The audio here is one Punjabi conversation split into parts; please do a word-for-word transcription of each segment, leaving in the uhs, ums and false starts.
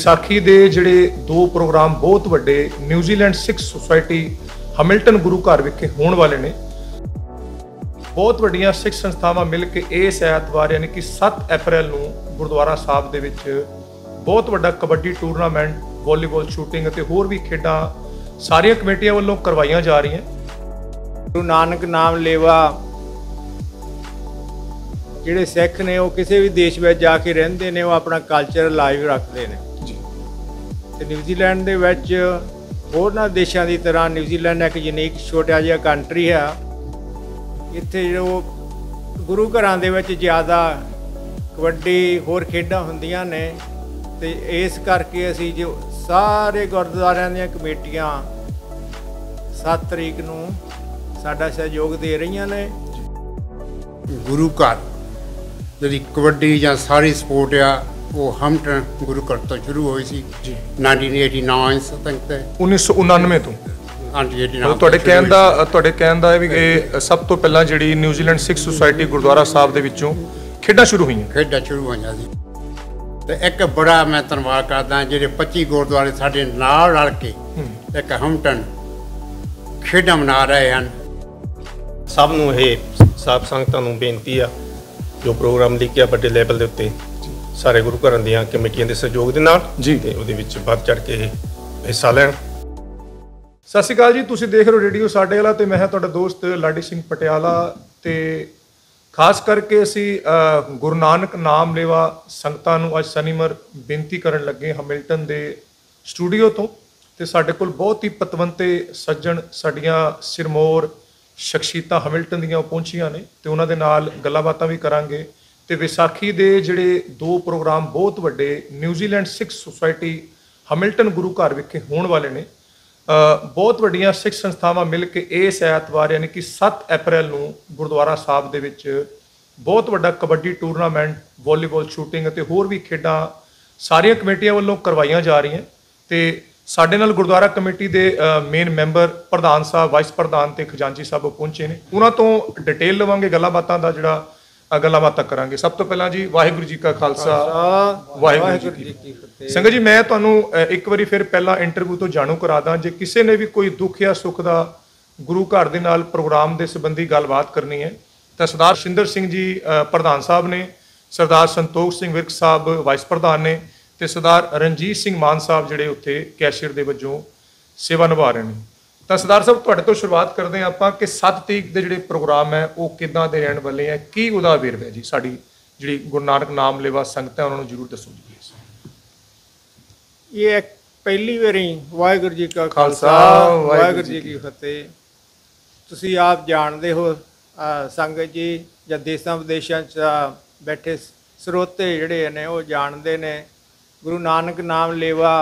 विसाखी दे जिहड़े दो प्रोग्राम बहुत वड्डे न्यूजीलैंड सिख सोसाइटी हैमिल्टन गुरु घर विखे होने वाले ने। बहुत वड्डियां सिख संस्थावां मिल के इस ऐतवार यानी कि सत्त अप्रैल नूं गुरुद्वारा साहब दे विच बहुत वड्डा कबड्डी टूरनामेंट, वॉलीबॉल, शूटिंग अते होर भी खेडां सारियां कमेटियां वल्लों करवाईयां जा रही हैं। गुरु नानक नाम लेवा ਜਿਹੜੇ ਸਿੱਖ ਨੇ ਉਹ ਕਿਸੇ ਵੀ ਦੇਸ਼ ਵਿੱਚ ਜਾ ਕੇ ਰਹਿੰਦੇ ਨੇ, ਉਹ ਆਪਣਾ ਕਲਚਰ ਲਾਈਵ ਰੱਖਦੇ ਨੇ ਜੀ। ਤੇ ਨਿਊਜ਼ੀਲੈਂਡ ਦੇ ਵਿੱਚ ਹੋਰਨਾਂ ਦੇਸ਼ਾਂ ਦੀ ਤਰ੍ਹਾਂ ਨਿਊਜ਼ੀਲੈਂਡ ਇੱਕ ਯੂਨੀਕ ਛੋਟਾ ਜਿਹਾ ਕੰਟਰੀ ਆ। ਇੱਥੇ ਜੋ ਗੁਰੂ ਘਰਾਂ ਦੇ ਵਿੱਚ ਜ਼ਿਆਦਾ ਕਬੱਡੀ ਹੋਰ ਖੇਡਾਂ ਹੁੰਦੀਆਂ ਨੇ ਤੇ ਇਸ ਕਰਕੇ ਅਸੀਂ ਜੋ ਸਾਰੇ ਗੁਰਦੁਆਰਿਆਂ ਦੀਆਂ ਕਮੇਟੀਆਂ ਸੱਤ ਤਰੀਕ ਨੂੰ ਸਾਡਾ ਸਹਿਯੋਗ ਦੇ ਰਹੀਆਂ ਨੇ। गुरु घर जी कबड्डी या सारी स्पोर्ट आ वो हैमिल्टन गुरु घर तो शुरू हुई सी जी नाइनटीन एटी नाइन तक उन्नीस सौ उनानवे तो ਹਾਂਜੀ एटी नाइन ਤੁਹਾਡੇ ਕਹਿਣ ਦਾ ਤੁਹਾਡੇ ਕਹਿਣ ਦਾ ਹੈ ਵੀ ਇਹ ਸਭ ਤੋਂ ਪਹਿਲਾਂ ਜਿਹੜੀ ਨਿਊਜ਼ੀਲੈਂਡ ਸਿੱਖ ਸੁਸਾਇਟੀ ਗੁਰਦੁਆਰਾ ਸਾਹਿਬ ਦੇ ਵਿੱਚੋਂ ਖੇਡਾਂ ਸ਼ੁਰੂ ਹੋਈਆਂ ਖੇਡਾਂ ਸ਼ੁਰੂ ਹੋਈਆਂ ਸੀ। ਤੇ ਇੱਕ ਬੜਾ ਮੈਂ ਧੰਨਵਾਦ ਕਰਦਾ ਜਿਹੜੇ ਪੱਚੀ ਗੁਰਦੁਆਰੇ ਸਾਡੇ ਨਾਲ ਰਲ ਕੇ ਇੱਕ ਹੈਮਿਲਟਨ ਖੇਡਾਂ ਮਨਾ ਰਹੇ ਹਨ। ਸਭ ਨੂੰ ਇਹ ਸਾਬ ਸੰਗਤਾਂ ਨੂੰ ਬੇਨਤੀ ਆ ਜੋ ਪ੍ਰੋਗਰਾਮ ਲਿਖਿਆ ਵੱਡੇ ਲੈਵਲ ਦੇ ਉੱਤੇ ਸਾਰੇ ਗੁਰੂ ਘਰਾਂ ਦੀਆਂ ਕਮੇਟੀਆਂ ਦੇ ਸਹਿਯੋਗ ਦੇ ਨਾਲ ਜੀ ਤੇ ਉਹਦੇ ਵਿੱਚ ਵੱਧ ਚੜ ਕੇ ਹਿੱਸਾ ਲੈਣ। ਸਤਿ ਸ਼੍ਰੀ ਅਕਾਲ ਜੀ, ਤੁਸੀਂ ਦੇਖ ਰਹੇ ਹੋ ਰੇਡੀਓ ਸਾਡੇ ਵਾਲਾ ਤੇ ਮੈਂ ਹਾਂ ਤੁਹਾਡਾ ਦੋਸਤ ਲਾਡੀ ਸਿੰਘ ਪਟਿਆਲਾ। ਤੇ ਖਾਸ ਕਰਕੇ ਅਸੀਂ ਗੁਰੂ ਨਾਨਕ ਨਾਮ ਲੇਵਾ ਸੰਗਤਾਂ ਨੂੰ ਅੱਜ ਸ਼ਨੀਵਾਰ ਬੇਨਤੀ ਕਰਨ ਲੱਗੇ ਹੈਮਿਲਟਨ ਦੇ ਸਟੂਡੀਓ ਤੋਂ। ਤੇ ਸਾਡੇ ਕੋਲ ਬਹੁਤ ਹੀ ਪਤਵੰਤੇ ਸੱਜਣ ਸਾਡੀਆਂ ਸਿਰਮੌਰ ਸ਼ਖਸੀਅਤਾਂ ਹੈਮਿਲਟਨ ਦੀਆਂ ਪਹੁੰਚੀਆਂ ਨੇ ਤੇ ਉਹਨਾਂ ਦੇ ਨਾਲ ਗੱਲਾਂ ਬਾਤਾਂ ਵੀ ਕਰਾਂਗੇ। ਤੇ ਵਿਸਾਖੀ ਦੇ ਜਿਹੜੇ ਦੋ ਪ੍ਰੋਗਰਾਮ ਬਹੁਤ ਵੱਡੇ ਨਿਊਜ਼ੀਲੈਂਡ ਸਿੱਖ ਸੁਸਾਇਟੀ ਹੈਮਿਲਟਨ ਗੁਰੂ ਘਰ ਵਿਖੇ ਹੋਣ ਵਾਲੇ ਨੇ। ਬਹੁਤ ਵੱਡੀਆਂ ਸਿੱਖ ਸੰਸਥਾਵਾਂ ਮਿਲ ਕੇ ਇਸ ਐਤਵਾਰ ਯਾਨੀ ਕਿ ਸੱਤ ਅਪ੍ਰੈਲ ਨੂੰ ਗੁਰਦੁਆਰਾ ਸਾਹਿਬ ਦੇ ਵਿੱਚ ਬਹੁਤ ਵੱਡਾ ਕਬੱਡੀ ਟੂਰਨਾਮੈਂਟ, ਵॉलीबॉल, ਸ਼ੂਟਿੰਗ ਅਤੇ ਹੋਰ ਵੀ ਖੇਡਾਂ ਸਾਰੀਆਂ ਕਮੇਟੀਆਂ ਵੱਲੋਂ ਕਰਵਾਈਆਂ ਜਾ ਰਹੀਆਂ। ਤੇ ਸਾਡੇ ਨਾਲ ਗੁਰਦੁਆਰਾ ਕਮੇਟੀ ਦੇ ਮੇਨ ਮੈਂਬਰ, ਪ੍ਰਧਾਨ ਸਾਹਿਬ, ਵਾਈਸ ਪ੍ਰਧਾਨ ਤੇ ਖਜ਼ਾਨਚੀ ਸਾਹਿਬ ਪਹੁੰਚੇ ਨੇ। ਉਹਨਾਂ ਤੋਂ ਡਿਟੇਲ ਲਵਾਂਗੇ, ਗੱਲਾਂ ਬਾਤਾਂ ਦਾ ਜਿਹੜਾ ਗੱਲਾਂ ਬਾਤਾਂ ਕਰਾਂਗੇ। ਸਭ ਤੋਂ ਪਹਿਲਾਂ ਜੀ ਵਾਹਿਗੁਰੂ ਜੀ ਕਾ ਖਾਲਸਾ, ਵਾਹਿਗੁਰੂ ਜੀ ਕੀ ਫਤਿਹ। ਸੰਗਤ ਜੀ, ਮੈਂ ਤੁਹਾਨੂੰ ਇੱਕ ਵਾਰੀ ਫਿਰ ਪਹਿਲਾਂ ਇੰਟਰਵਿਊ ਤੋਂ ਜਾਣੂ ਕਰਾ ਦਾਂ, ਜੇ ਕਿਸੇ ਨੇ ਵੀ ਕੋਈ ਦੁੱਖ ਜਾਂ ਸੁੱਖ ਦਾ ਗੁਰੂ ਘਰ ਦੇ ਨਾਲ ਪ੍ਰੋਗਰਾਮ ਦੇ ਸੰਬੰਧੀ ਗੱਲਬਾਤ ਕਰਨੀ ਹੈ ਤਾਂ ਸਰਦਾਰ ਸ਼ਿੰਦਰ ਸਿੰਘ ਜੀ ਪ੍ਰਧਾਨ ਸਾਹਿਬ ਨੇ, ਸਰਦਾਰ ਸੰਤੋਖ ਸਿੰਘ ਵਿਰਕ ਸਾਹਿਬ ਵਾਈਸ ਪ੍ਰਧਾਨ ਨੇ ਤੇ ਸਰਦਾਰ ਰਣਜੀਤ ਸਿੰਘ ਮਾਨ ਸਾਹਿਬ ਜਿਹੜੇ ਉੱਥੇ ਕੈਸ਼ੀਅਰ ਦੇ ਵਜੋਂ ਸੇਵਾ ਨਿਭਾ ਰਹੇ ਨੇ। ਤਾਂ ਸਰਦਾਰ ਸਾਹਿਬ, ਤੁਹਾਡੇ ਤੋਂ ਸ਼ੁਰੂਆਤ ਕਰਦੇ ਹਾਂ ਆਪਾਂ ਕਿ ਸੱਤ ਤਰੀਕ ਦੇ ਜਿਹੜੇ ਪ੍ਰੋਗਰਾਮ ਹੈ ਉਹ ਕਿੱਦਾਂ ਦੇ ਰਹਿਣ ਵਾਲੇ ਹੈ, ਕੀ ਉਹਦਾ ਵੇਰਵਾ ਹੈ ਜੀ? ਸਾਡੀ ਜਿਹੜੀ ਗੁਰੂ ਨਾਨਕ ਨਾਮ ਲੇਵਾ ਸੰਗਤ ਹੈ ਉਹਨਾਂ ਨੂੰ ਜ਼ਰੂਰ ਦੱਸੋ ਜੀ। ਇਹ ਇੱਕ ਪਹਿਲੀ ਵਾਰੀ ਵਾਹਿਗੁਰੂ ਜੀ ਕਾ ਖਾਲਸਾ, ਵਾਹਿਗੁਰੂ ਜੀ ਕੀ ਫਤਿਹ। ਤੁਸੀਂ ਆਪ ਜਾਣਦੇ ਹੋ ਸੰਗਤ ਜੀ ਜਾਂ ਦੇਸ਼ਾਂ ਵਿਦੇਸ਼ਾਂ 'ਚ ਬੈਠੇ ਸਰੋਤੇ ਜਿਹੜੇ ਨੇ ਉਹ ਜਾਣਦੇ ਨੇ ਗੁਰੂ ਨਾਨਕ ਨਾਮ ਲੇਵਾ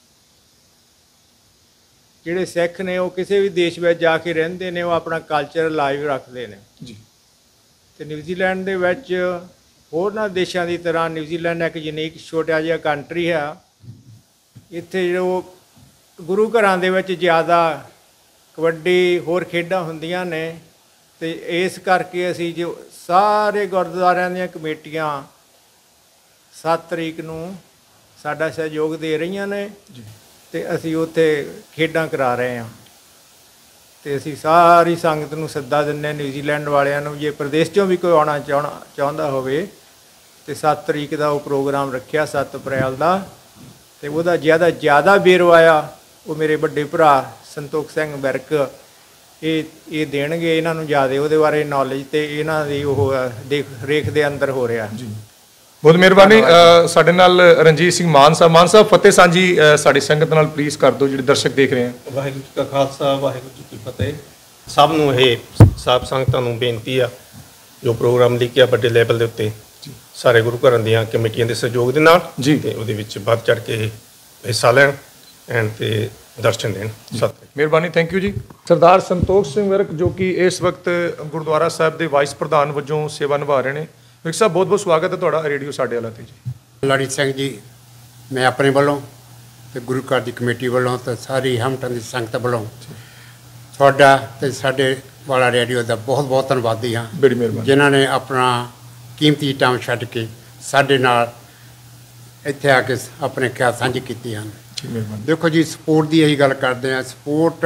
ਜਿਹੜੇ ਸਿੱਖ ਨੇ ਉਹ ਕਿਸੇ ਵੀ ਦੇਸ਼ ਵਿੱਚ ਜਾ ਕੇ ਰਹਿੰਦੇ ਨੇ, ਉਹ ਆਪਣਾ ਕਲਚਰ ਲਾਈਵ ਰੱਖਦੇ ਨੇ ਜੀ। ਤੇ ਨਿਊਜ਼ੀਲੈਂਡ ਦੇ ਵਿੱਚ ਹੋਰਨਾਂ ਦੇਸ਼ਾਂ ਦੀ ਤਰ੍ਹਾਂ ਨਿਊਜ਼ੀਲੈਂਡ ਇੱਕ ਯੂਨੀਕ ਛੋਟਾ ਜਿਹਾ ਕੰਟਰੀ ਆ। ਇੱਥੇ ਜੋ ਗੁਰੂ ਘਰਾਂ ਦੇ ਵਿੱਚ ਜ਼ਿਆਦਾ ਕਬੱਡੀ ਹੋਰ ਖੇਡਾਂ ਹੁੰਦੀਆਂ ਨੇ ਤੇ ਇਸ ਕਰਕੇ ਅਸੀਂ ਜੋ ਸਾਰੇ ਗੁਰਦੁਆਰਿਆਂ ਦੀਆਂ ਕਮੇਟੀਆਂ ਸੱਤ ਤਰੀਕ ਨੂੰ ਸਾਡਾ ਸਹਿਯੋਗ ਦੇ ਰਹੀਆਂ ਨੇ ਜੀ। ਤੇ ਅਸੀਂ ਉੱਥੇ ਖੇਡਾਂ ਕਰਾ ਰਹੇ ਹਾਂ ਤੇ ਅਸੀਂ ਸਾਰੀ ਸੰਗਤ ਨੂੰ ਸੱਦਾ ਦਿੰਦੇ ਨਿਊਜ਼ੀਲੈਂਡ ਵਾਲਿਆਂ ਨੂੰ, ਜੇ ਪ੍ਰਦੇਸ਼ 'ਚੋਂ ਵੀ ਕੋਈ ਆਉਣਾ ਚਾਹਣਾ ਚਾਹੁੰਦਾ ਹੋਵੇ ਤੇ ਸੱਤ ਤਰੀਕ ਦਾ ਉਹ ਪ੍ਰੋਗਰਾਮ ਰੱਖਿਆ ਸੱਤ ਅਪ੍ਰੈਲ ਦਾ। ਤੇ ਉਹਦਾ ਜ਼ਿਆਦਾ ਜ਼ਿਆਦਾ ਵੇਰਵਾ ਆ ਉਹ ਮੇਰੇ ਵੱਡੇ ਭਰਾ ਸੰਤੋਖ ਸਿੰਘ ਵਿਰਕ ਇਹ ਇਹ ਦੇਣਗੇ, ਇਹਨਾਂ ਨੂੰ ਜ਼ਿਆਦਾ ਉਹਦੇ ਬਾਰੇ ਨੌਲੇਜ ਤੇ ਇਹਨਾਂ ਦੀ ਉਹ ਦੇਖ ਰੇਖ ਦੇ ਅੰਦਰ ਹੋ ਰਿਹਾ ਜੀ। ਬਹੁਤ ਮਿਹਰਬਾਨੀ। ਸਾਡੇ ਨਾਲ ਰਣਜੀਤ ਸਿੰਘ ਮਾਨ ਸਾਹਿਬ ਮਾਨ ਸਾਹਿਬ ਫਤਿਹ ਸਾਂਝੀ ਸਾਡੀ ਸੰਗਤ ਨਾਲ ਪਲੀਜ਼ ਕਰ ਦਿਓ, ਜਿਹੜੇ ਦਰਸ਼ਕ ਦੇਖ ਰਹੇ ਹਨ। ਵਾਹਿਗੁਰੂ ਜੀ ਕਾ ਖਾਲਸਾ, ਵਾਹਿਗੁਰੂ ਜੀ ਕੀ ਫਤਿਹ। ਸਭ ਨੂੰ ਇਹ ਸਾਬ ਸੰਗਤਾਂ ਨੂੰ ਬੇਨਤੀ ਆ ਜੋ ਪ੍ਰੋਗਰਾਮ ਲਿਖਿਆ ਵੱਡੇ ਲੈਵਲ ਦੇ ਉੱਤੇ ਸਾਰੇ ਗੁਰੂ ਘਰਾਂ ਦੀਆਂ ਕਮੇਟੀਆਂ ਦੇ ਸਹਿਯੋਗ ਦੇ ਨਾਲ ਜੀ ਤੇ ਉਹਦੇ ਵਿੱਚ ਵੱਧ ਚੜ ਕੇ ਹਿੱਸਾ ਲੈਣ ਐਂਡ ਤੇ ਦਰਸ਼ਨ ਦੇਣ। ਸਤਿ ਮਿਹਰਬਾਨੀ, ਥੈਂਕ ਯੂ ਜੀ। ਸਰਦਾਰ ਸੰਤੋਖ ਸਿੰਘ ਵਿਰਕ ਜੋ ਕਿ ਇਸ ਵਕਤ ਗੁਰਦੁਆਰਾ ਸਾਹਿਬ ਦੇ ਵਾਈਸ ਪ੍ਰਧਾਨ ਵਜੋਂ ਸੇਵਾ ਨਿਭਾ ਰਹੇ ਨੇ। ਵਿਰਕ ਸਾਹਿਬ, ਬਹੁਤ ਬਹੁਤ ਸਵਾਗਤ ਹੈ ਤੁਹਾਡਾ ਰੇਡੀਓ ਸਾਡੇ ਵਾਲਾ ਤੇ ਜੀ। ਲਾੜੀ ਸਿੰਘ ਜੀ, ਮੈਂ ਆਪਣੇ ਵੱਲੋਂ ਤੇ ਗੁਰੂ ਘਰ ਦੀ ਕਮੇਟੀ ਵੱਲੋਂ ਤੇ ਸਾਰੀ ਹੈਮਿਲਟਨ ਦੀ ਸੰਗਤ ਵੱਲੋਂ ਤੁਹਾਡਾ ਤੇ ਸਾਡੇ ਵਾਲਾ ਰੇਡੀਓ ਦਾ ਬਹੁਤ ਬਹੁਤ ਧੰਨਵਾਦੀ ਹਾਂ। ਬੜੀ ਮਿਹਰਬਾਨੀ, ਜਿਨ੍ਹਾਂ ਨੇ ਆਪਣਾ ਕੀਮਤੀ ਟਾਈਮ ਛੱਡ ਕੇ ਸਾਡੇ ਨਾਲ ਇੱਥੇ ਆ ਕੇ ਆਪਣੇ ਖਿਆਲ ਸਾਂਝੇ ਕੀਤੇ ਹਨ। ਜੀ ਮਿਹਰਬਾਨੀ। ਦੇਖੋ ਜੀ ਸਪੋਰਟ ਦੀ ਅਸੀਂ ਗੱਲ ਕਰਦੇ ਹਾਂ। ਸਪੋਰਟ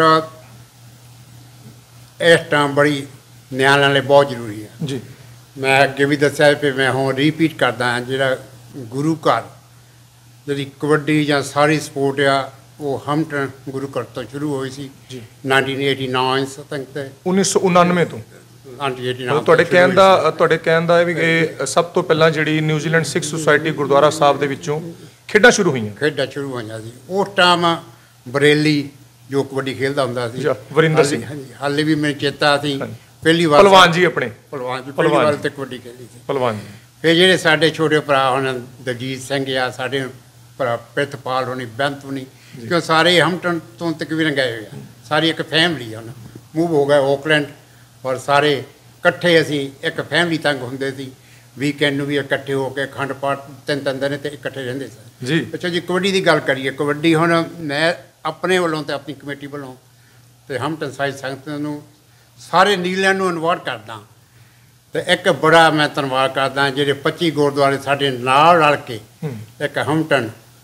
ਇਸ ਟਾਈਮ ਬੜੀ ਨਿਆਣਿਆਂ ਲਈ ਬਹੁਤ ਜ਼ਰੂਰੀ ਹੈ ਜੀ। ਮੈਂ ਅੱਗੇ ਵੀ ਦੱਸਿਆ ਕਿ ਮੈਂ ਹੁਣ ਰਿਪੀਟ ਕਰਦਾ ਹਾਂ, ਜਿਹੜਾ ਗੁਰੂ ਘਰ ਜਿਹੜੀ ਕਬੱਡੀ ਜਾਂ ਸਾਰੀ ਸਪੋਰਟ ਆ ਉਹ ਹਮਟਨ ਗੁਰੂ ਘਰ ਤੋਂ ਸ਼ੁਰੂ ਹੋਈ ਸੀ ਜੀ ਨਾਈਨਟੀਨ ਏਟੀ ਨਾਈਨ ਤੱਕ ਤੇ ਉੱਨੀ ਸੌ ਉਣਾਨਵੇਂ ਤੋਂ। ਨਾਈਨਟੀਨ ਏਟੀ ਨਾਈਨ ਮਤਲਬ ਤੁਹਾਡੇ ਕਹਿਣ ਦਾ ਤੁਹਾਡੇ ਕਹਿਣ ਦਾ ਹੈ ਵੀ ਇਹ ਸਭ ਤੋਂ ਪਹਿਲਾਂ ਜਿਹੜੀ ਨਿਊਜ਼ੀਲੈਂਡ ਸਿੱਖ ਸੁਸਾਇਟੀ ਗੁਰਦੁਆਰਾ ਸਾਹਿਬ ਦੇ ਵਿੱਚੋਂ ਖੇਡਾਂ ਸ਼ੁਰੂ ਹੋਈਆਂ। ਖੇਡਾਂ ਸ਼ੁਰੂ ਹੋਈਆਂ ਸੀ ਉਸ ਟਾਈਮ ਬਰੇਲੀ ਜੋ ਕਬੱਡੀ ਖੇਡਦਾ ਹੁੰਦਾ ਸੀ, ਜੀ, ਵਰਿੰਦਰ ਸਿੰਘ। ਹਾਂਜੀ, ਹਾਲੇ ਵੀ ਮੈਨੂੰ ਚੇਤਾ ਸੀ ਹਾਂਜੀ। ਪਹਿਲੀ ਵਾਰ ਪਹਿਲਵਾਨ ਜੀ ਆਪਣੇ ਪਹਿਲਵਾਨ ਜੀ ਪਹਿਲੀ ਪਹਿਲਵਾਨ ਵਾਰ ਜੀ। ਤੇ ਕਬੱਡੀ ਖੇਡੀ ਸੀ। ਪਹਿਲਵਾਨ ਜੀ। ਫਿਰ ਜਿਹੜੇ ਸਾਡੇ ਛੋਟੇ ਭਰਾ ਹੁਣ ਦਲਜੀਤ ਸਿੰਘ ਆ, ਸਾਡੇ ਭਰਾ ਪ੍ਰਿਤਪਾਲ ਹੋਣੀ, ਬੈਂਤ ਹੋਣੀ, ਕਿਉਂ ਸਾਰੇ ਹਮਟਨ ਤੋਂ ਤਕਰੀਬਨ ਗਏ ਹੋਏ ਆ। ਸਾਰੀ ਇੱਕ ਫੈਮਿਲੀ ਹੁਣ ਮੂਵ ਹੋ ਗਏ ਓਕਲੈਂਡ, ਔਰ ਸਾਰੇ ਇਕੱਠੇ ਅਸੀਂ ਇੱਕ ਫੈਮਿਲੀ ਤੰਗ ਹੁੰਦੇ ਸੀ। ਵੀਕਐਂਡ ਨੂੰ ਵੀ ਇਕੱਠੇ ਹੋ ਕੇ ਅਖੰਡ ਪਾਠ ਤਿੰਨ ਤਿੰਨ ਦਿਨ ਤੇ ਇਕੱਠੇ ਰਹਿੰਦੇ ਸੀ ਜੀ। ਅੱਛਾ ਜੀ, ਕਬੱਡੀ ਦੀ ਗੱਲ ਕਰੀਏ। ਕਬੱਡੀ ਹੁਣ ਮੈਂ ਆਪਣੇ ਵੱਲੋਂ ਤੇ ਆਪਣੀ ਕਮੇਟੀ ਵੱਲੋਂ ਤੇ ਹਮਟਨ ਸਾਈ ਸੰਗਤ ਨੂੰ ਸਾਰੇ ਨਿਊਜ਼ੀਲੈਂਡ ਨੂੰ ਇਨਵਾਈਟ ਕਰਦਾ। ਤੇ ਇੱਕ ਬੜਾ ਮੈਂ ਧੰਨਵਾਦ ਕਰਦਾ ਜਿਹੜੇ ਪੱਚੀ ਗੁਰਦੁਆਰੇ ਸਾਡੇ ਨਾਲ ਰਲ ਕੇ ਇੱਕ ਹਮਟਨ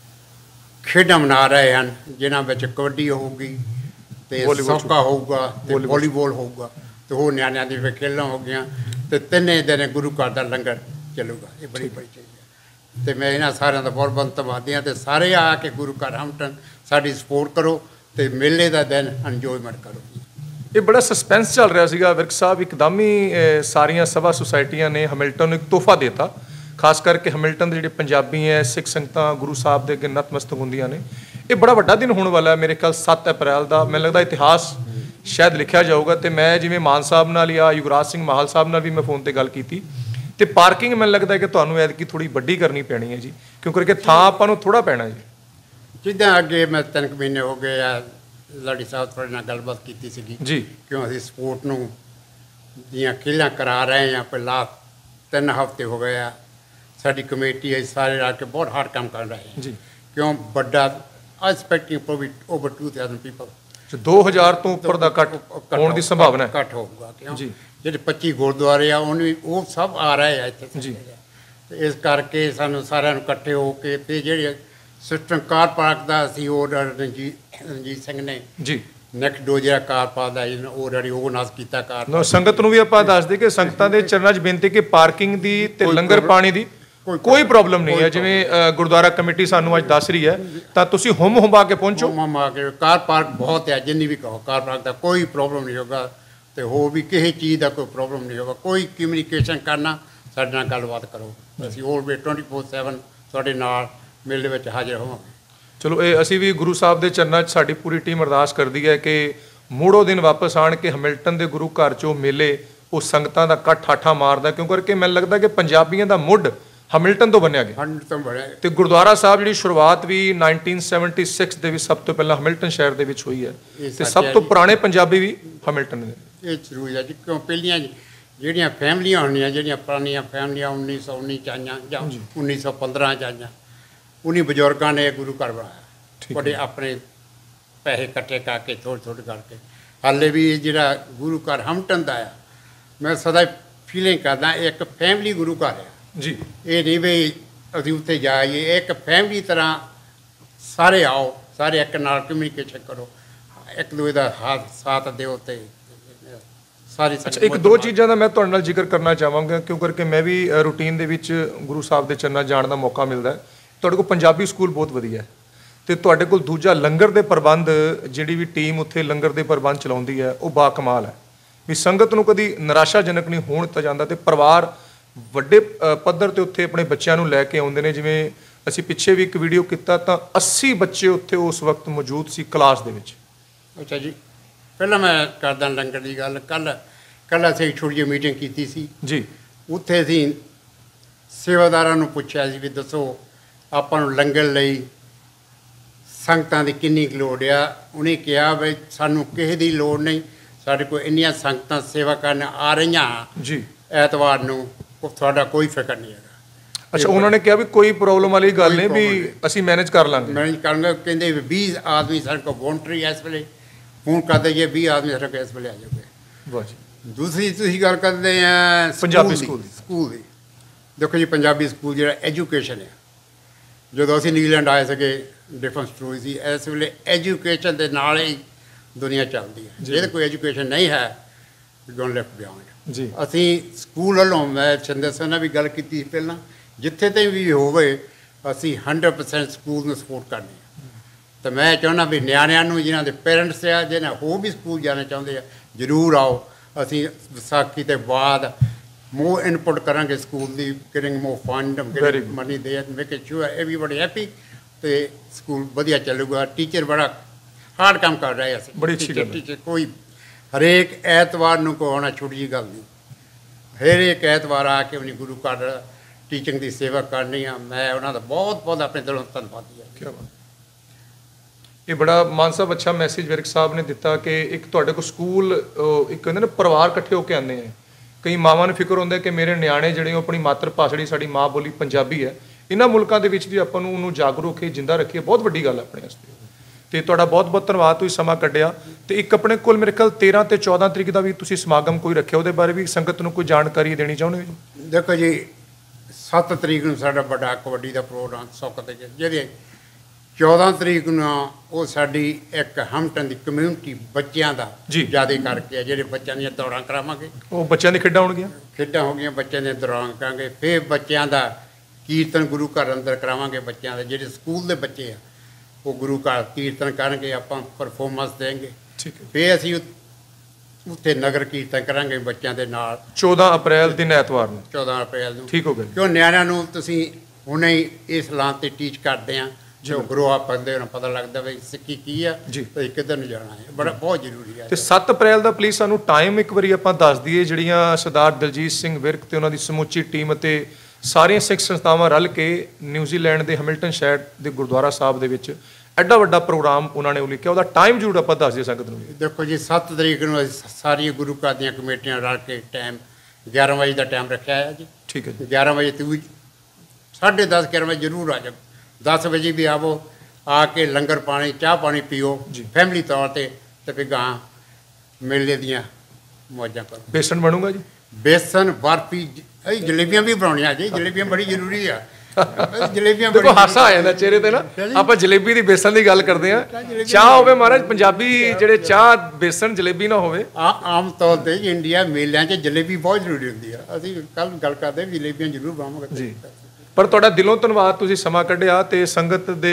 ਖੇਡਾਂ ਮਨਾ ਰਹੇ ਹਨ, ਜਿਨ੍ਹਾਂ ਵਿੱਚ ਕਬੱਡੀ ਹੋਊਗੀ ਤੇ ਸੌਕਾ ਹੋਊਗਾ ਤੇ ਵਾਲੀਬਾਲ ਹੋਊਗਾ ਤੇ ਹੋਰ ਨਿਆਣਿਆਂ ਦੀ ਫਿਰ ਖੇਡਾਂ ਹੋ ਗਈਆਂ ਤੇ ਤਿੰਨੇ ਦਿਨ ਗੁਰੂ ਘਰ ਦਾ ਲੰਗਰ ਚੱਲੂਗਾ। ਇਹ ਬੜੀ ਬੜੀ ਚੀਜ਼ ਹੈ ਤੇ ਮੈਂ ਇਹਨਾਂ ਸਾਰਿਆਂ ਦਾ ਬਹੁਤ ਬਹੁਤ ਧੰਨਵਾਦੀ ਹਾਂ। ਤੇ ਸਾਰੇ ਆ ਕੇ ਗੁਰੂ ਘਰ ਹਮਟਨ ਸਾਡੀ ਸਪੋਰਟ ਕਰੋ ਤੇ ਮੇਲੇ ਦਾ ਦਿਨ ਇੰਜੋਇਮੈਂਟ ਕਰੋ। ਇਹ ਬੜਾ ਸਸਪੈਂਸ ਚੱਲ ਰਿਹਾ ਸੀਗਾ ਵਿਰਕ ਸਾਹਿਬ, ਇੱਕਦਮ ਹੀ ਅਹ, ਸਾਰੀਆਂ ਸਭਾ ਸੁਸਾਇਟੀਆਂ ਨੇ ਹੈਮਿਲਟਨ ਨੂੰ ਇੱਕ ਤੋਹਫਾ ਦਿੱਤਾ। ਖਾਸ ਕਰਕੇ ਹੈਮਿਲਟਨ ਦੇ ਜਿਹੜੇ ਪੰਜਾਬੀ ਹੈ, ਸਿੱਖ ਸੰਗਤਾਂ ਗੁਰੂ ਸਾਹਿਬ ਦੇ ਅੱਗੇ ਨਤਮਸਤਕ ਹੁੰਦੀਆਂ ਨੇ। ਇਹ ਬੜਾ ਵੱਡਾ ਦਿਨ ਹੋਣ ਵਾਲਾ ਹੈ ਮੇਰੇ ਖਿਆਲ ਸੱਤ ਅਪ੍ਰੈਲ ਦਾ। ਮੈਨੂੰ ਲੱਗਦਾ ਇਤਿਹਾਸ ਸ਼ਾਇਦ ਲਿਖਿਆ ਜਾਊਗਾ। ਤੇ ਮੈਂ ਜਿਵੇਂ ਮਾਨ ਸਾਹਿਬ ਨਾਲ ਜਾਂ ਯੁਵਰਾਜ ਸਿੰਘ ਮਾਹਲ ਸਾਹਿਬ ਨਾਲ ਵੀ ਮੈਂ ਫੋਨ ਤੇ ਗੱਲ ਕੀਤੀ ਤੇ ਪਾਰਕਿੰਗ ਮੈਨੂੰ ਲੱਗਦਾ ਕਿ ਤੁਹਾਨੂੰ ਐਤਕੀ ਥੋੜੀ ਵੱਡੀ ਕਰਨੀ ਪੈਣੀ ਹੈ ਜੀ, ਕਿਉਂਕਿ ਥਾਂ ਆਪਾਂ ਨੂੰ ਥੋੜਾ ਪੈਣਾ ਜੀ। ਜਿੱਦਾਂ ਅੱਗੇ ਮੈਂ ਤਿੰਨ ਕੁ ਮਹੀਨੇ ਹੋ ਗਏ ਆ ਲਾਡੀ ਸਾਹਿਬ ਤੁਹਾਡੇ ਨਾਲ ਗੱਲਬਾਤ ਕੀਤੀ ਸੀਗੀ ਜੀ, ਕਿਉਂ ਅਸੀਂ ਸਪੋਰਟ ਨੂੰ ਦੀਆਂ ਖੇਡਾਂ ਕਰਾ ਰਹੇ ਹਾਂ। ਪਹਿਲਾਂ ਤਿੰਨ ਹਫ਼ਤੇ ਹੋ ਗਏ ਆ ਸਾਡੀ ਕਮੇਟੀ ਹੈ ਸਾਰੇ ਰਲ ਕੇ ਬਹੁਤ ਹਾਰਡ ਕੰਮ ਕਰ ਰਹੇ ਹੈ ਜੀ। ਕਿਉਂ ਵੱਡਾ expecting probably over two thousand people ਦੋ ਹਜ਼ਾਰ ਤੋਂ ਉੱਪਰ ਦਾ ਘੱਟ ਹੋਣ ਦੀ ਸੰਭਾਵਨਾ ਹੈ। ਘੱਟ ਹੋਊਗਾ ਕਿਉਂ ਜੀ। ਜਿਹੜੇ ਪੱਚੀ ਗੁਰਦੁਆਰੇ ਆ ਉਹਨੂੰ ਉਹ ਸਭ ਆ ਰਹੇ ਆ ਇੱਥੇ ਜੀ। ਤੇ ਇਸ ਕਰਕੇ ਸਾਨੂੰ ਸਾਰਿਆਂ ਨੂੰ ਇਕੱਠੇ ਹੋ ਕੇ ਤੇ ਜਿਹੜੇ ਸਿਸਟਮ ਕਾਰ ਪਾਰਕ ਦਾ ਅਸੀਂ ਉਹ ਰਣਜੀਤ ਰਣਜੀਤ ਸਿੰਘ ਨੇ ਜੀ ਨੈਕਸਟ ਦੋ ਜਿਹੜਾ ਕਾਰ ਪਾਰਕ ਦਾ ਉਹ ਰੈਡੀ ਆਰਗੇਨਾਈਜ਼ ਕੀਤਾ ਕਾਰ ਨੋ ਸੰਗਤ ਨੂੰ ਵੀ ਆਪਾਂ ਦੱਸ ਦੇ ਕਿ ਸੰਗਤਾਂ ਦੇ ਚਰਨਾਂ 'ਚ ਬੇਨਤੀ ਕਿ ਪਾਰਕਿੰਗ ਦੀ ਤੇ ਲੰਗਰ ਪਾਣੀ ਦੀ ਕੋਈ ਪ੍ਰੋਬਲਮ ਨਹੀਂ ਹੈ। ਜਿਵੇਂ ਅ, ਗੁਰਦੁਆਰਾ ਕਮੇਟੀ ਸਾਨੂੰ ਅੱਜ ਦੱਸ ਰਹੀ ਹੈ ਤਾਂ ਤੁਸੀਂ ਹੁਮ ਹੁਮਾ ਕੇ ਪਹੁੰਚੋ। ਹੁਮ ਆ ਕੇ ਕਾਰ ਪਾਰਕ ਬਹੁਤ ਹੈ, ਜਿੰਨੀ ਵੀ ਕਹੋ ਕਾਰ ਪਾਰਕ ਦਾ ਕੋਈ ਪ੍ਰੋਬਲਮ ਨਹੀਂ ਹੋਗਾ ਤੇ ਹੋਰ ਵੀ ਕਿਸੇ ਚੀਜ਼ ਦਾ ਕੋਈ ਪ੍ਰੋਬਲਮ ਨਹੀਂ ਹੋਗਾ। ਕੋਈ ਕਮਿਊਨੀਕੇਸ਼ਨ ਕਰਨਾ ਸਾਡੇ ਨਾਲ ਗੱਲਬਾਤ ਕਰੋ, ਅਸੀਂ ਹੋਰ ਵੀ ਟਵੈਂਟੀ ਫੋਰ ਸੈਵਨ ਤੁਹਾਡੇ ਨਾਲ ਮੇਲੇ ਵਿੱਚ ਹਾਜ਼ਰ ਹੋਵਾਂਗੇ। ਚਲੋ ਇਹ ਅਸੀਂ ਵੀ ਗੁਰੂ ਸਾਹਿਬ ਦੇ ਚਰਨਾਂ 'ਚ ਸਾਡੀ ਪੂਰੀ ਟੀਮ ਅਰਦਾਸ ਕਰਦੀ ਹੈ ਕਿ ਮੁੜੋ ਦਿਨ ਵਾਪਸ ਆਣ ਕੇ ਹੈਮਿਲਟਨ ਦੇ ਗੁਰੂ ਘਰ 'ਚੋਂ ਮੇਲੇ ਉਹ ਸੰਗਤਾਂ ਦਾ ਇਕੱਠ ਠਾਠਾ ਮਾਰਦਾ, ਕਿਉਂ ਕਰਕੇ ਮੈਨੂੰ ਲੱਗਦਾ ਕਿ ਪੰਜਾਬੀਆਂ ਦਾ ਮੁੱਢ ਹੈਮਿਲਟਨ ਤੋਂ ਬਣਿਆ ਗਿਆ ਹੰਡ ਤੋਂ ਬੜਿਆ ਤੇ ਗੁਰਦੁਆਰਾ ਸਾਹਿਬ ਜਿਹੜੀ ਸ਼ੁਰੂਆਤ ਵੀ ਨਾਈਨਟੀਨ ਸੈਵਨਟੀ ਸਿਕਸ ਦੇ ਵਿੱਚ ਸਭ ਤੋਂ ਪਹਿਲਾਂ ਹੈਮਿਲਟਨ ਸ਼ਹਿਰ ਦੇ ਵਿੱਚ ਹੋਈ ਹੈ ਤੇ ਸਭ ਤੋਂ ਪੁਰਾਣੇ ਪੰਜਾਬੀ ਵੀ ਹੈਮਿਲਟਨ ਦੇ। ਇਹ ਜ਼ਰੂਰੀ ਹੈ ਜੀ, ਕਿਉਂ ਪਹਿਲੀਆਂ ਜਿਹੜੀਆਂ ਫੈਮਲੀਆਂ ਹੁੰਦੀਆਂ ਜਿਹੜੀਆਂ ਪੁਰਾਣੀਆਂ ਫੈਮਲੀਆਂ ਉੱਨੀ ਸੌ ਉੱਨੀ 'ਚ ਆਈਆਂ ਜਾਂ ਉੱਨੀ ਸੌ ਪੰਦਰਾਂ 'ਚ ਆਈਆਂ, ਉਨੀ ਬਜ਼ੁਰਗਾਂ ਨੇ ਗੁਰੂ ਘਰ ਬਣਾਇਆ ਬੜੇ ਆਪਣੇ ਪੈਸੇ ਇਕੱਠੇ ਕਰਕੇ ਥੋੜ੍ਹੇ ਥੋੜ੍ਹੇ ਕਰਕੇ। ਹਾਲੇ ਵੀ ਇਹ ਜਿਹੜਾ ਗੁਰੂ ਘਰ ਹਮਟਨ ਦਾ ਆ, ਮੈਂ ਸਦਾ ਫੀਲਿੰਗ ਕਰਦਾ ਇੱਕ ਫੈਮਲੀ ਗੁਰੂ ਘਰ ਆ ਜੀ। ਇਹ ਨਹੀਂ ਵੀ ਅਸੀਂ ਉੱਥੇ ਜਾਈਏ, ਇੱਕ ਫੈਮਲੀ ਤਰ੍ਹਾਂ ਸਾਰੇ ਆਓ, ਸਾਰੇ ਇੱਕ ਨਾਲ ਕਮਿਊਨੀਕੇਸ਼ਨ ਕਰੋ, ਇੱਕ ਦੂਜੇ ਦਾ ਹੱਥ ਸਾਥ ਦਿਓ ਤੇ ਸਾਰੀ। ਅੱਛਾ, ਇੱਕ ਦੋ ਚੀਜ਼ਾਂ ਦਾ ਮੈਂ ਤੁਹਾਡੇ ਨਾਲ ਜ਼ਿਕਰ ਕਰਨਾ ਚਾਹਾਂਗਾ ਕਿਉਂ ਕਰਕੇ ਮੈਂ ਵੀ ਰੂਟੀਨ ਦੇ ਵਿੱਚ ਗੁਰੂ ਸਾਹਿਬ ਦੇ ਚਰਨਾਂ ਜਾਣ ਦਾ ਮੌਕਾ ਮਿਲਦਾ ਹੈ। ਤੁਹਾਡੇ ਕੋਲ ਪੰਜਾਬੀ ਸਕੂਲ ਬਹੁਤ ਵਧੀਆ ਹੈ ਤੇ ਤੁਹਾਡੇ ਕੋਲ ਦੂਜਾ ਲੰਗਰ ਦੇ ਪ੍ਰਬੰਧ, ਜਿਹੜੀ ਵੀ ਟੀਮ ਉੱਥੇ ਲੰਗਰ ਦੇ ਪ੍ਰਬੰਧ ਚਲਾਉਂਦੀ ਹੈ ਉਹ ਬਾ ਕਮਾਲ ਹੈ ਵੀ ਸੰਗਤ ਨੂੰ ਕਦੀ ਨਿਰਾਸ਼ਾਜਨਕ ਨਹੀਂ ਹੋਣ ਦਿੱਤਾ ਜਾਂਦਾ ਤੇ ਪਰਿਵਾਰ ਵੱਡੇ ਪੱਧਰ ਤੇ ਉੱਥੇ ਆਪਣੇ ਬੱਚਿਆਂ ਨੂੰ ਲੈ ਕੇ ਆਉਂਦੇ ਨੇ। ਜਿਵੇਂ ਅਸੀਂ ਪਿੱਛੇ ਵੀ ਇੱਕ ਵੀਡੀਓ ਕੀਤਾ ਤਾਂ ਅੱਸੀ ਬੱਚੇ ਉੱਥੇ ਉਸ ਵਕਤ ਮੌਜੂਦ ਸੀ ਕਲਾਸ ਦੇ ਵਿੱਚ। ਅੱਛਾ ਜੀ, ਪਹਿਲਾਂ ਮੈਂ ਕਰਦਾ ਲੰਗਰ ਦੀ ਗੱਲ। ਕੱਲ੍ਹ ਕੱਲ੍ਹ ਅਸੀਂ ਛੋਟੀ ਜਿਹੀ ਮੀਟਿੰਗ ਕੀਤੀ ਸੀ ਜੀ। ਉੱਥੇ ਅਸੀਂ ਸੇਵਾਦਾਰਾਂ ਨੂੰ ਪੁੱਛਿਆ ਸੀ ਵੀ ਦੱਸੋ ਆਪਾਂ ਨੂੰ ਲੰਗਰ ਲਈ ਸੰਗਤਾਂ ਦੀ ਕਿੰਨੀ ਕੁ ਲੋੜ ਆ। ਉਹਨੇ ਕਿਹਾ ਵੀ ਸਾਨੂੰ ਕਿਸੇ ਦੀ ਲੋੜ ਨਹੀਂ, ਸਾਡੇ ਕੋਲ ਇੰਨੀਆਂ ਸੰਗਤਾਂ ਸੇਵਾ ਕਰਨ ਆ ਰਹੀਆਂ ਜੀ ਐਤਵਾਰ ਨੂੰ, ਤੁਹਾਡਾ ਕੋਈ ਫਿਕਰ ਨਹੀਂ ਹੈਗਾ। ਅੱਛਾ, ਉਹਨਾਂ ਨੇ ਕਿਹਾ ਵੀ ਕੋਈ ਪ੍ਰੋਬਲਮ ਵਾਲੀ ਗੱਲ ਨਹੀਂ, ਵੀ ਅਸੀਂ ਮੈਨੇਜ ਕਰ ਲਾਂਗੇ। ਮੈਨੇਜ ਕਰਾਂਗੇ। ਕਹਿੰਦੇ ਵੀ ਵੀਹ ਆਦਮੀ ਸਾਡੇ ਕੋਲ ਵੋਲੰਟਰੀ ਇਸ ਵੇਲੇ ਫੋਨ ਕਰਦੇ ਜੇ ਵੀਹ ਆਦਮੀ ਸਾਡੇ ਕੋਲ ਇਸ ਵੇਲੇ ਆ ਜਾਓਗੇ। ਵਾਹ ਜੀ। ਦੂਸਰੀ ਤੁਸੀਂ ਗੱਲ ਕਰਦੇ ਆ ਪੰਜਾਬੀ ਸਕੂਲ ਦੀ। ਸਕੂਲ ਦੀ ਦੇਖੋ ਜੀ, ਪੰਜਾਬੀ ਸਕੂਲ ਜਿਹੜਾ ਐਜੂਕੇਸ਼ਨ ਹੈ ਜਦੋਂ ਅਸੀਂ ਨਿਊਜ਼ੀਲੈਂਡ ਆਏ ਸੀਗੇ ਡਿਫਰੈਂਟ ਸਟੋਰੀ ਸੀ। ਇਸ ਵੇਲੇ ਐਜੂਕੇਸ਼ਨ ਦੇ ਨਾਲ ਹੀ ਦੁਨੀਆ ਚੱਲਦੀ ਹੈ। ਜੇ ਕੋਈ ਐਜੂਕੇਸ਼ਨ ਨਹੀਂ ਹੈ ਡੋਂਟ ਲੈਫਟ ਬਿਹਾਈਂਡ ਜੀ। ਅਸੀਂ ਸਕੂਲ ਵੱਲੋਂ ਮੈਂ ਚੰਦਰ ਸਿੰਘ ਨਾਲ ਵੀ ਗੱਲ ਕੀਤੀ ਸੀ ਪਹਿਲਾਂ, ਜਿੱਥੇ ਤੇ ਵੀ ਹੋਵੇ ਅਸੀਂ ਹੰਡਰਡ ਪਰਸੈਂਟ ਸਕੂਲ ਨੂੰ ਸਪੋਰਟ ਕਰਨੀ ਹੈ। ਤਾਂ ਮੈਂ ਚਾਹੁੰਦਾ ਵੀ ਨਿਆਣਿਆਂ ਨੂੰ ਜਿਨ੍ਹਾਂ ਦੇ ਪੇਰੈਂਟਸ ਆ ਜਿਹਨਾਂ ਹੋਰ ਵੀ ਸਕੂਲ ਜਾਣਾ ਚਾਹੁੰਦੇ ਆ ਜ਼ਰੂਰ ਆਓ। ਅਸੀਂ ਵਿਸਾਖੀ ਤੋਂ ਬਾਅਦ more input ਕਰਾਂਗੇ ਸਕੂਲ ਦੀ, getting more fund, getting money there, making sure everybody happy ਤੇ ਸਕੂਲ ਵਧੀਆ ਚੱਲੂਗਾ। ਟੀਚਰ ਬੜਾ ਹਾਰਡ ਕੰਮ ਕਰ ਰਹੇ ਅਸੀਂ, ਬੜੀ ਅੱਛੀ ਗੱਲ ਟੀਚਰ ਕੋਈ ਹਰੇਕ ਐਤਵਾਰ ਨੂੰ ਕੋਈ ਆਉਣਾ ਛੋਟੀ ਜਿਹੀ ਗੱਲ ਨਹੀਂ, ਹਰੇਕ ਐਤਵਾਰ ਆ ਕੇ ਆਪਣੀ ਗੁਰੂ ਘਰ ਟੀਚਿੰਗ ਦੀ ਸੇਵਾ ਕਰਨੀ ਆ। ਮੈਂ ਉਹਨਾਂ ਦਾ ਬਹੁਤ ਬਹੁਤ ਆਪਣੇ ਦਿਲੋਂ ਧੰਨਵਾਦੀ ਹਾਂ। ਕਿਆ ਬਾਤ। ਇਹ ਬੜਾ ਮਾਨ ਸਾਹਿਬ ਅੱਛਾ ਮੈਸੇਜ ਵਿਰਕ ਸਾਹਿਬ ਨੇ ਦਿੱਤਾ ਕਿ ਇੱਕ ਤੁਹਾਡੇ ਕੋਲ ਸਕੂਲ ਇੱਕ ਕਹਿੰਦੇ ਨਾ ਪਰਿਵਾਰ ਇਕੱਠੇ ਹੋ ਕੇ ਆਉਂਦੇ ਆ। ਕਈ ਮਾਵਾਂ ਨੂੰ ਫਿਕਰ ਹੁੰਦਾ ਕਿ ਮੇਰੇ ਨਿਆਣੇ ਜਿਹੜੇ ਉਹ ਆਪਣੀ ਮਾਤਰ ਭਾਸ਼ਾ ਜਿਹੜੀ ਸਾਡੀ ਮਾਂ ਬੋਲੀ ਪੰਜਾਬੀ ਹੈ, ਇਹਨਾਂ ਮੁਲਕਾਂ ਦੇ ਵਿੱਚ ਵੀ ਆਪਾਂ ਨੂੰ ਉਹਨੂੰ ਜਾਗਰੂਕ ਕੇ ਜਿੰਦਾ ਰੱਖੀਏ, ਬਹੁਤ ਵੱਡੀ ਗੱਲ ਹੈ ਆਪਣੇ ਵਾਸਤੇ। ਤੇ ਤੁਹਾਡਾ ਬਹੁਤ ਬਹੁਤ ਧੰਨਵਾਦ, ਤੁਸੀਂ ਸਮਾਂ ਕੱਢਿਆ। ਤੇ ਇੱਕ ਆਪਣੇ ਕੋਲ ਮੇਰੇ ਖਿਆਲ ਤੇਰ੍ਹਾਂ ਤੇ ਚੌਦਾਂ ਤਰੀਕ ਦਾ ਵੀ ਤੁਸੀਂ ਸਮਾਗਮ ਕੋਈ ਰੱਖਿਆ, ਉਹਦੇ ਬਾਰੇ ਵੀ ਸੰਗਤ ਨੂੰ ਕੋਈ ਜਾਣਕਾਰੀ ਦੇਣੀ ਚਾਹੁੰਦੇ ਹੋ ਜੀ? ਦੇਖੋ ਜੀ, ਸੱਤ ਤਰੀਕ ਨੂੰ ਸਾਡਾ ਵੱਡਾ ਕਬੱਡੀ ਦਾ ਪ੍ਰੋਗਰਾਮ ਸੁੱਖ ਤੇ ਜਿਹੜੇ ਚੌਦਾਂ ਤਰੀਕ ਨੂੰ ਉਹ ਸਾਡੀ ਇੱਕ ਹਮਟਨ ਦੀ ਕਮਿਊਨਿਟੀ ਬੱਚਿਆਂ ਦਾ ਜ਼ਿਆਦਾ ਕਰਕੇ ਜਿਹੜੇ ਬੱਚਿਆਂ ਦੀਆਂ ਦੌੜਾਂ ਕਰਾਵਾਂਗੇ। ਉਹ ਬੱਚਿਆਂ ਦੀ ਖੇਡਾਂ ਹੋਣਗੀਆਂ, ਖੇਡਾਂ ਹੋ ਗਈਆਂ, ਬੱਚਿਆਂ ਦੇ ਦੌੜਾਂ ਕਰਾਂਗੇ। ਫਿਰ ਬੱਚਿਆਂ ਦਾ ਕੀਰਤਨ ਗੁਰੂ ਘਰ ਅੰਦਰ ਕਰਾਵਾਂਗੇ। ਬੱਚਿਆਂ ਦੇ ਜਿਹੜੇ ਸਕੂਲ ਦੇ ਬੱਚੇ ਆ ਉਹ ਗੁਰੂ ਘਰ ਕੀਰਤਨ ਕਰਨਗੇ, ਆਪਾਂ ਪਰਫੋਰਮੈਂਸ ਦੇਵਾਂਗੇ। ਠੀਕ ਹੈ। ਫਿਰ ਅਸੀਂ ਉੱਥੇ ਨਗਰ ਕੀਰਤਨ ਕਰਾਂਗੇ ਬੱਚਿਆਂ ਦੇ ਨਾਲ ਚੌਦਾਂ ਅਪ੍ਰੈਲ ਦਿਨ ਐਤਵਾਰ ਨੂੰ। ਚੌਦਾਂ ਅਪ੍ਰੈਲ ਨੂੰ। ਠੀਕ ਹੋ ਗਿਆ। ਕਿਉਂ ਨਿਆਣਿਆਂ ਨੂੰ ਤੁਸੀਂ ਹੁਣੇ ਹੀ ਇਸ ਲਾਂ ਤੇ ਟੀਚ ਕਰਦੇ ਆ, ਜੋ ਗਰੋ ਅਪ ਕਰਦੇ ਉਹਨਾਂ ਪਤਾ ਲੱਗਦਾ ਵੀ ਸਿੱਖੀ ਕੀ ਆ ਤੇ ਕਿੱਧਰ ਨੂੰ ਜਾਣਾ ਹੈ, ਬੜਾ ਬਹੁਤ ਜ਼ਰੂਰੀ ਹੈ। ਤੇ ਸੱਤ ਅਪ੍ਰੈਲ ਦਾ ਪਲੀਜ਼ ਸਾਨੂੰ ਟਾਈਮ ਇੱਕ ਵਾਰੀ ਆਪਾਂ ਦੱਸ ਦਈਏ, ਜਿਹੜੀਆਂ ਸਰਦਾਰ ਦਲਜੀਤ ਸਿੰਘ ਵਿਰਕ ਤੇ ਉਹਨਾਂ ਦੀ ਸਮੁੱਚੀ ਟੀਮ ਅਤੇ ਸਾਰੀਆਂ ਸਿੱਖ ਸੰਸਥਾਵਾਂ ਰਲ ਕੇ ਨਿਊਜ਼ੀਲੈਂਡ ਦੇ ਹੈਮਿਲਟਨ ਸ਼ਹਿਰ ਦੇ ਗੁਰਦੁਆਰਾ ਸਾਹਿਬ ਦੇ ਵਿੱਚ ਐਡਾ ਵੱਡਾ ਪ੍ਰੋਗਰਾਮ ਉਹਨਾਂ ਨੇ ਉਲੀਕਿਆ, ਉਹਦਾ ਟਾਈਮ ਜ਼ਰੂਰ ਆਪਾਂ ਦੱਸ ਦਈਏ ਸੰਗਤ ਨੂੰ। ਦੇਖੋ ਜੀ, ਸੱਤ ਤਰੀਕ ਨੂੰ ਅਸੀਂ ਸਾਰੀਆਂ ਗੁਰੂ ਘਰ ਦੀਆਂ ਕਮੇਟੀਆਂ ਰਲ ਕੇ ਟਾਈਮ ਗਿਆਰਾਂ ਵਜੇ ਦਾ ਟਾਈਮ ਰੱਖਿਆ ਹੈ ਜੀ। ਠੀਕ ਹੈ ਜੀ। ਗਿਆਰਾਂ ਵਜੇ ਤੂੰ ਸਾਢੇ ਦਸ ਗਿਆਰਾਂ ਵਜੇ ਜ਼ਰੂਰ ਆ ਜਾਓ। ਦਸ ਵਜੇ ਵੀ ਆਵੋ, ਆ ਕੇ ਲੰਗਰ ਪਾਣੀ ਚਾਹ ਪਾਣੀ ਪੀਓ ਫੈਮਿਲੀ ਤੌਰ 'ਤੇ ਅਤੇ ਫਿਰ ਗਾਂ ਮੇਲੇ ਦੀਆਂ ਮੌਜਾਂ ਕਰੋ। ਬੇਸਣ ਬਣੂਗਾ ਜੀ? ਬੇਸਣ, ਬਰਫੀ, ਇਹ ਜਲੇਬੀਆਂ ਵੀ ਬਣਾਉਣੀਆਂ ਜੀ। ਜਲੇਬੀਆਂ ਬੜੀ ਜ਼ਰੂਰੀ ਆ। ਜਲੇਬੀਆਂ ਦੇਖੋ ਹਾਸਾ ਆ ਜਾਂਦਾ ਚਿਹਰੇ ਤੇ ਨਾ, ਆਪਾਂ ਜਲੇਬੀ ਦੀ ਬੇਸਣ ਦੀ ਗੱਲ ਕਰਦੇ ਆ। ਚਾਹ ਹੋਵੇ ਮਹਾਰਾਜ, ਪੰਜਾਬੀ ਜਿਹੜੇ ਚਾਹ ਬੇਸਣ ਜਲੇਬੀ ਨਾ ਹੋਵੇ। ਆ ਆਮ ਤੌਰ 'ਤੇ ਇੰਡੀਆ ਮੇਲਿਆਂ 'ਚ ਜਲੇਬੀ ਬਹੁਤ ਜ਼ਰੂਰੀ ਹੁੰਦੀ ਆ। ਅਸੀਂ ਕੱਲ੍ਹ ਗੱਲ ਕਰਦੇ ਜਲੇਬੀਆਂ ਜ਼ਰੂਰ ਬਣਾਵਾਂਗੇ ਜੀ। ਪਰ ਤੁਹਾਡਾ ਦਿਲੋਂ ਧੰਨਵਾਦ, ਤੁਸੀਂ ਸਮਾਂ ਕੱਢਿਆ ਤੇ ਸੰਗਤ ਦੇ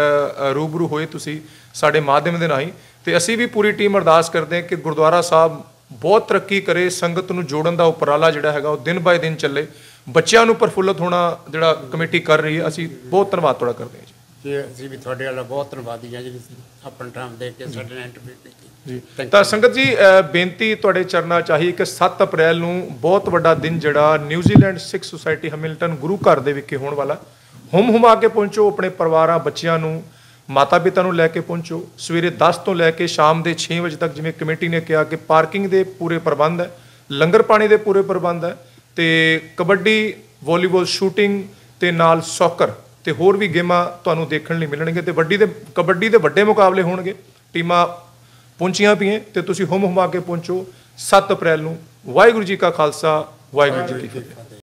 ਰੂਬਰੂ ਹੋਏ ਤੁਸੀਂ ਸਾਡੇ ਮਾਧਿਅਮ ਦੇ ਰਾਹੀਂ। ਤੇ ਅਸੀਂ ਵੀ ਪੂਰੀ ਟੀਮ ਅਰਦਾਸ ਕਰਦੇ ਹਾਂ ਕਿ ਗੁਰਦੁਆਰਾ ਸਾਹਿਬ ਬਹੁਤ ਤਰੱਕੀ ਕਰੇ, ਸੰਗਤ ਨੂੰ ਜੋੜਨ ਦਾ ਉਪਰਾਲਾ ਜਿਹੜਾ ਹੈਗਾ ਉਹ ਦਿਨ ਬਾਏ ਦਿਨ ਚੱਲੇ, ਬੱਚਿਆਂ ਨੂੰ ਪ੍ਰਫੁੱਲਤ ਹੋਣਾ ਜਿਹੜਾ ਕਮੇਟੀ ਕਰ ਰਹੀ ਹੈ। ਅਸੀਂ ਬਹੁਤ ਧੰਨਵਾਦ ਤੁਹਾਡਾ ਕਰਦੇ ਹਾਂ ਜੀ। ਜੀ ਅਸੀਂ ਵੀ ਤੁਹਾਡੇ ਵਾਲਾ ਬਹੁਤ ਧੰਨਵਾਦੀ ਹਾਂ ਜੀ, ਆਪਣਾ ਟਾਈਮ ਦੇ ਕੇ ਸਾਡੇ ਨਾਲ ਇੰਟਰਵਿਊ ਕੀਤੀ ਜੀ। ਤਾਂ ਸੰਗਤ ਜੀ, ਬੇਨਤੀ ਤੁਹਾਡੇ ਚਰਨਾਂ ਚਾਹੀ ਕਿ ਸੱਤ ਅਪ੍ਰੈਲ ਨੂੰ ਬਹੁਤ ਵੱਡਾ ਦਿਨ ਜਿਹੜਾ ਨਿਊਜ਼ੀਲੈਂਡ ਸਿੱਖ ਸੁਸਾਇਟੀ ਹੈਮਿਲਟਨ ਗੁਰੂ ਘਰ ਦੇ ਵਿਖੇ ਹੋਣ ਵਾਲਾ, ਹੁਮ ਹੁਮਾ ਕੇ ਪਹੁੰਚੋ, ਆਪਣੇ ਪਰਿਵਾਰਾਂ ਬੱਚਿਆਂ ਨੂੰ ਮਾਤਾ ਪਿਤਾ ਨੂੰ ਲੈ ਕੇ ਪਹੁੰਚੋ। ਸਵੇਰੇ ਦਸ ਤੋਂ ਲੈ ਕੇ ਸ਼ਾਮ ਦੇ ਛੇ ਵਜੇ ਤੱਕ, ਜਿਵੇਂ ਕਮੇਟੀ ਨੇ ਕਿਹਾ ਕਿ ਪਾਰਕਿੰਗ ਦੇ ਪੂਰੇ ਪ੍ਰਬੰਧ ਹੈ, ਲੰਗਰ ਪਾਣੀ ਦੇ ਪੂਰੇ ਪ੍ਰਬੰਧ ਹੈ, ਤੇ ਕਬੱਡੀ, ਵਾਲੀਬਾਲ, ਸ਼ੂਟਿੰਗ ਤੇ ਨਾਲ ਸੌਕਰ ਤੇ ਹੋਰ ਵੀ ਗੇਮਾਂ ਤੁਹਾਨੂੰ ਦੇਖਣ ਲਈ ਮਿਲਣਗੇ। ਤੇ ਵੱਡੀ ਦੇ ਕਬੱਡੀ ਦੇ ਵੱਡੇ ਮੁਕਾਬਲੇ ਹੋਣਗੇ, ਟੀਮਾਂ ਪਹੁੰਚੀਆਂ ਪਈਆਂ ਤੇ ਤੁਸੀਂ ਹੁਮ ਹੁਮਾ ਕੇ ਪਹੁੰਚੋ ਸੱਤ ਅਪ੍ਰੈਲ ਨੂੰ। ਵਾਹਿਗੁਰੂ ਜੀ ਕਾ ਖਾਲਸਾ, ਵਾਹਿਗੁਰੂ ਜੀ ਕੀ ਫਤਿਹ।